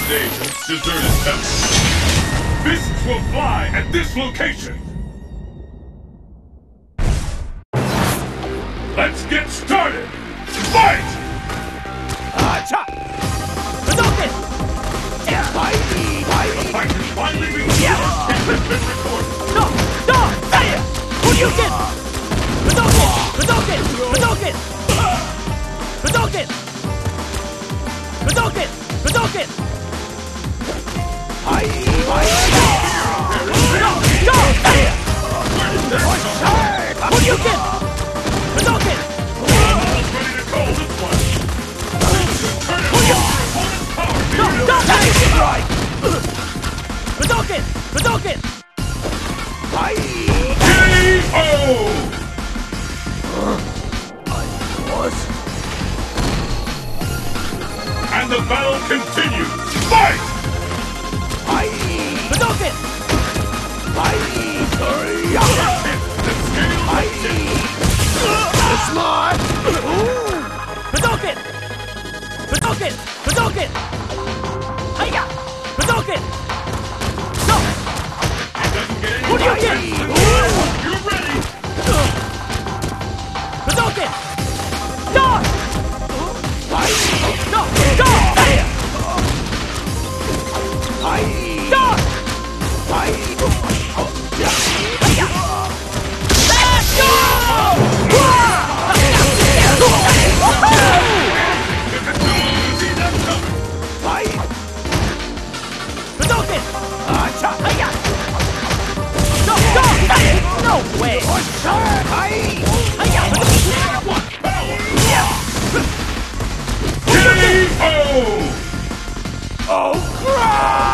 agents deserted temple. Fists will fly at this location. Let's get started! Fight! Hadouken! The fight is finally beginning! It has been recorded! No! Hadouken! Hadouken! Hadouken! Hadouken! Hadouken! Hadouken! Hadouken! Hadouken! Almost ready to call this one! Turn it over! Opponent's power! Hadouken! Hadouken! K.O. And the battle continues! Fight! Hadouken! Smart! Hadouken! Hadouken! Hadouken! Hiya! Hadouken! No! It doesn't get any Hadouken! You're ready! Hadouken! Dodge! No! Dodge! Dodge! Hiya! Let's go! Hadouken! Hiya! No! No way! Hiya! What power! K.O. Oh, crap!